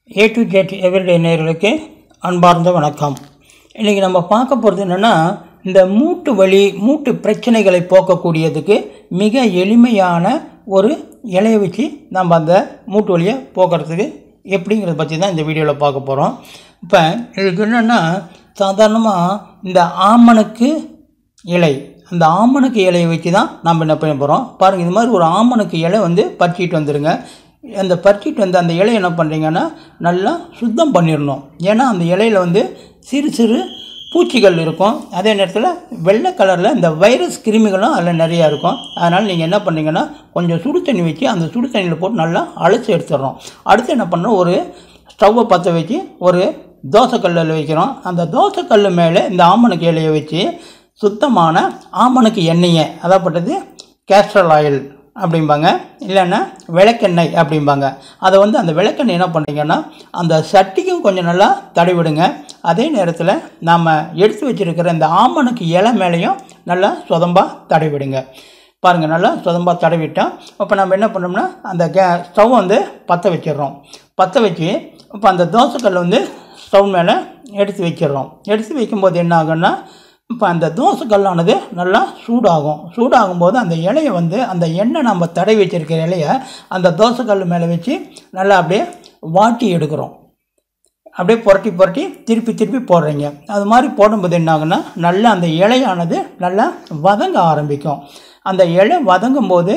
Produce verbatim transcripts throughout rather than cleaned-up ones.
A to Z everyday நேயர்களுக்கு அன்பார்ந்த வணக்கம். இன்றைக்கி நம்ம பார்க்க போகிறது என்னென்னா, இந்த மூட்டு வலி மூட்டு பிரச்சனைகளை போக்கக்கூடியதுக்கு மிக எளிமையான ஒரு இலையை வச்சு நம்ம அந்த மூட்டு வலியை போக்குறதுக்கு எப்படிங்கிறத பற்றி தான் இந்த வீடியோவில் பார்க்க போகிறோம். இப்போ இதுக்கு என்னென்னா, சாதாரணமாக இந்த ஆமணக்கு இலை, அந்த ஆமணக்கு இலையை வச்சு தான் நம்ம என்ன பண்ண போகிறோம். பாருங்கள், இது மாதிரி ஒரு ஆமணக்கு இலை வந்து பறிச்சிட்டு வந்துடுங்க. அந்த பறிச்சிட்டு வந்து அந்த இலையை என்ன பண்ணுறீங்கன்னா நல்லா சுத்தம் பண்ணிடணும். ஏன்னா அந்த இலையில் வந்து சிறு சிறு பூச்சிகள் இருக்கும். அதே நேரத்தில் வெள்ளை கலரில் இந்த வைரஸ் கிருமிகளும் அதில் நிறையா இருக்கும். அதனால் நீங்கள் என்ன பண்ணுறீங்கன்னா, கொஞ்சம் சுடு தண்ணி வச்சு அந்த சுடு தண்ணியில் போட்டு நல்லா அழைச்சி எடுத்துடுறோம். அடுத்து என்ன பண்ணுறோம், ஒரு ஸ்டவ்வை பற்ற வச்சு ஒரு தோசைக்கல்லில் வைக்கிறோம். அந்த தோசைக்கல் மேலே இந்த ஆமணக்கு இலையை வச்சு சுத்தமான ஆமணக்கு எண்ணெயை, அதாப்பட்டது கேஸ்டர் ஆயில் அப்படிம்பாங்க, இல்லைன்னா விளக்கெண்ணெய் அப்படிம்பாங்க. அதை வந்து அந்த விளக்கெண்ணெய் என்ன பண்ணுறீங்கன்னா அந்த சட்டிக்கும் கொஞ்சம் நல்லா தடவிடுங்க. அதே நேரத்தில் நாம் எடுத்து வச்சுருக்கிற இந்த ஆமணக்கு இலை மேலேயும் நல்லா சொதம்பாக தடவிடுங்க. பாருங்கள், நல்லா சொதம்பாக தடவிட்டோம். இப்போ நம்ம என்ன பண்ணோம்னா அந்த கே ஸ்டவ் வந்து பற்ற வச்சிடுறோம். பற்ற வச்சு இப்போ அந்த தோசைக்கல்லை வந்து ஸ்டவ் மேலே எடுத்து வச்சிடுறோம். எடுத்து வைக்கும்போது என்ன ஆகுன்னா, இப்போ அந்த தோசைக்கல்லானது நல்லா சூடாகும். சூடாகும்போது அந்த இலையை வந்து அந்த எண்ணெய் நம்ம தடவி வச்சுருக்கிற இலையை அந்த தோசைக்கல் மேலே வச்சு நல்லா அப்படியே வாட்டி எடுக்கிறோம். அப்படியே புரட்டி புரட்டி திருப்பி திருப்பி போடுறீங்க. அது மாதிரி போடும்போது என்ன ஆகுன்னா, நல்லா அந்த இலையானது நல்லா வதங்க ஆரம்பிக்கும். அந்த இலை வதங்கும் போது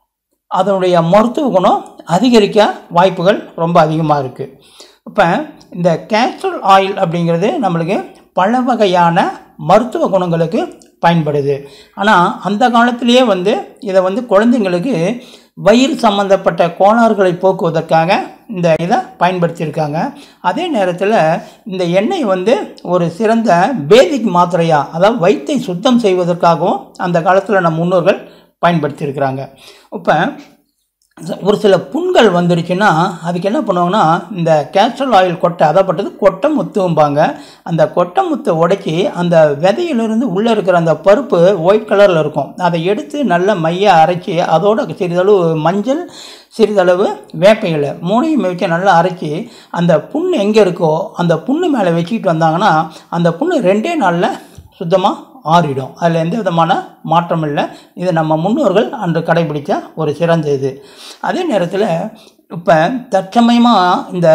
அதனுடைய மருத்துவ குணம் அதிகரிக்க வாய்ப்புகள் ரொம்ப அதிகமாக இருக்குது. இப்போ இந்த கேஸ்டர் ஆயில் அப்படிங்கிறது நம்மளுக்கு பல வகையான மருத்துவ குணங்களுக்கு பயன்படுது. ஆனால் அந்த காலத்திலேயே வந்து இதை வந்து குழந்தைங்களுக்கு வயிறு சம்பந்தப்பட்ட கோளாறுகளை போக்குவதற்காக இந்த இதை பயன்படுத்தியிருக்காங்க. அதே நேரத்தில் இந்த எண்ணெய் வந்து ஒரு சிறந்த பேதிக் மாத்திரையாக, அதாவது வயிற்றை சுத்தம் செய்வதற்காகவும் அந்த காலத்தில் நம் முன்னோர்கள் பயன்படுத்தியிருக்கிறாங்க. இப்போ ஒரு சில புண்கள் வந்துருச்சுன்னா அதுக்கு என்ன பண்ணுவாங்கன்னா, இந்த கேஸ்டர் ஆயில் கொட்டை, அதைப்பட்டது கொட்டை முத்தும்பாங்க. அந்த கொட்டை முத்தை உடைச்சி அந்த விதையிலிருந்து உள்ளே இருக்கிற அந்த பருப்பு ஒயிட் கலரில் இருக்கும். அதை எடுத்து நல்லா மைய அரைச்சி அதோட சிறிதளவு மஞ்சள், சிறிதளவு வேப்ப இலை மூணையும் வச்சு நல்லா அரைச்சி அந்த புண்ணு எங்கே இருக்கோ அந்த புண்ணு மேலே வச்சுக்கிட்டு வந்தாங்கன்னா அந்த புண்ணு ரெண்டே நாளில் சுத்தமாக ஆறிடும். அதில் எந்த விதமான மாற்றம் இல்லை. இது நம்ம முன்னோர்கள் அன்று கடைபிடித்த ஒரு சிறந்த இது. அதே நேரத்தில் இப்போ தற்சமயமாக இந்த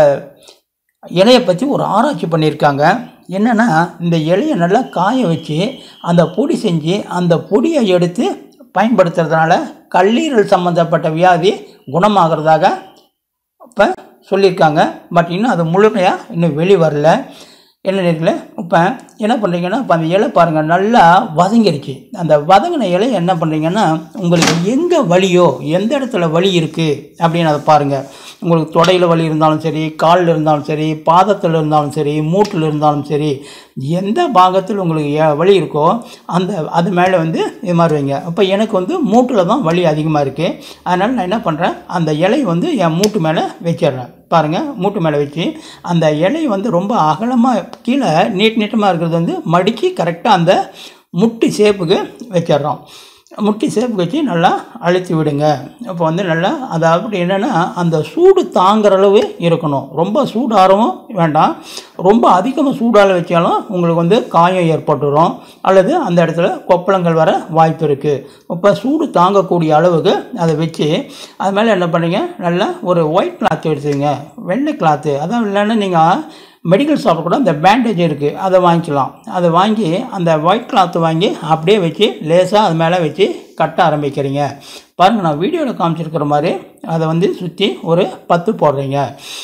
இலையை பற்றி ஒரு ஆராய்ச்சி பண்ணியிருக்காங்க. என்னென்னா, இந்த இலையை நல்லா காய வச்சு அந்த பொடி செஞ்சு அந்த பொடியை எடுத்து பயன்படுத்துறதுனால கல்லீரல் சம்மந்தப்பட்ட வியாதி குணமாகிறதாக இப்போ சொல்லியிருக்காங்க. பட் இன்னும் அது முழுமையாக இன்னும் வெளி வரல. என்ன நேரத்தில் இப்போ என்ன பண்ணுறீங்கன்னா, இப்போ அந்த இலை பாருங்கள் நல்லா வதங்கிருச்சு. அந்த வதங்கின இலை என்ன பண்ணுறீங்கன்னா, உங்களுக்கு எங்கே வலியோ, எந்த இடத்துல வலி இருக்குது அப்படின்னு அதை பாருங்கள். உங்களுக்கு தொடையில் வலி இருந்தாலும் சரி, காலில் இருந்தாலும் சரி, பாதத்தில் இருந்தாலும் சரி, மூட்டில் இருந்தாலும் சரி, எந்த பாகத்தில் உங்களுக்கு வலி இருக்கோ அந்த அது மேலே வந்து இது மாதிரி வைங்க. அப்போ எனக்கு வந்து மூட்டில் தான் வலி அதிகமாக இருக்குது. அதனால் நான் என்ன பண்ணுறேன், அந்த இலை வந்து என் மூட்டு மேலே வச்சிடுறேன். பாருங்கள், மூட்டு மேலே வச்சு அந்த இலை வந்து ரொம்ப அகலமாக கீழே நீட் நீட்டமாக இருக்கிறது வந்து மடித்து கரெக்டாக அந்த முட்டி சேப்புக்கு வச்சிடுறோம். முட்டி சேப்புக்கு வச்சு நல்லா அழுத்தி விடுங்க. இப்போ வந்து நல்லா அதாவது என்னென்னா, அந்த சூடு தாங்குற அளவு இருக்கணும். ரொம்ப சூடாகவும் வேண்டாம், ரொம்ப அதிகமாக சூடால் வச்சாலும் உங்களுக்கு வந்து காயம் ஏற்பட்டுரும் அல்லது அந்த இடத்துல கொப்பளங்கள் வர வாய்ப்பு இருக்குது. இப்போ சூடு தாங்கக்கூடிய அளவுக்கு அதை வச்சு அது மேலே என்ன பண்ணுறீங்க, நல்லா ஒரு ஒயிட் கிளாத் எடுத்துங்க, வெள்ளை கிளாத்து. அதான் இல்லைன்னா நீங்கள் மெடிக்கல் ஷாப்பில் கூட அந்த பேண்டேஜ் இருக்குது, அதை வாங்கிக்கலாம். அதை வாங்கி அந்த ஒயிட் கிளாத்து வாங்கி அப்படியே வச்சு லேசாக அது மேலே வச்சு கட்ட ஆரம்பிக்கிறீங்க. பாருங்கள், நான் வீடியோவில் காமிச்சிருக்கிற மாதிரி அதை வந்து சுற்றி ஒரு பத்து போடுறீங்க.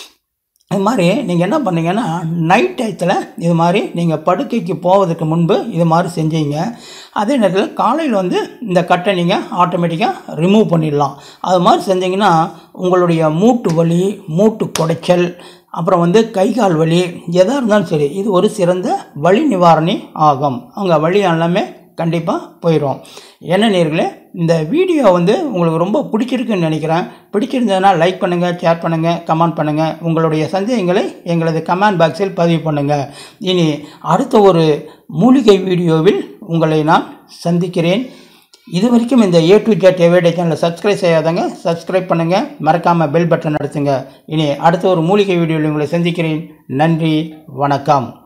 இது மாதிரி நீங்கள் என்ன பண்ணீங்கன்னா, நைட் டயத்தில் இது மாதிரி நீங்கள் படுக்கைக்கு போவதற்கு முன்பு இது மாதிரி செஞ்சீங்க. அதே நேரத்தில் காலையில் வந்து இந்த கட்டை நீங்கள் ஆட்டோமேட்டிக்காக ரிமூவ் பண்ணிடலாம். அது மாதிரி செஞ்சிங்கன்னா உங்களுடைய மூட்டு வலி, மூட்டு குடைச்சல், அப்புறம் வந்து கை கால் வலி எதாக இருந்தாலும் சரி, இது ஒரு சிறந்த வலி நிவாரணி ஆகும். அவங்க வலி எல்லாமே கண்டிப்பாக போயிடும். என்ன நேயர்களே, இந்த வீடியோ வந்து உங்களுக்கு ரொம்ப பிடிச்சிருக்குன்னு நினைக்கிறேன். பிடிச்சிருந்ததுன்னா லைக் பண்ணுங்கள், ஷேர் பண்ணுங்கள், கமெண்ட் பண்ணுங்கள். உங்களுடைய சந்தேகங்களை எங்களது கமெண்ட் பாக்ஸில் பதிவு பண்ணுங்கள். இனி அடுத்த ஒரு மூலிகை வீடியோவில் உங்களை நான் சந்திக்கிறேன். இது வரைக்கும் இந்த ஏ டு ஜெட் எவ்ரிடே சேனலை சப்ஸ்கிரைப் செய்யாதங்க சப்ஸ்கிரைப் பண்ணுங்கள், மறக்காமல் பெல் பட்டன் அழுத்துங்க. இனி அடுத்த ஒரு மூலிகை வீடியோவில் உங்களை சந்திக்கிறேன். நன்றி, வணக்கம்.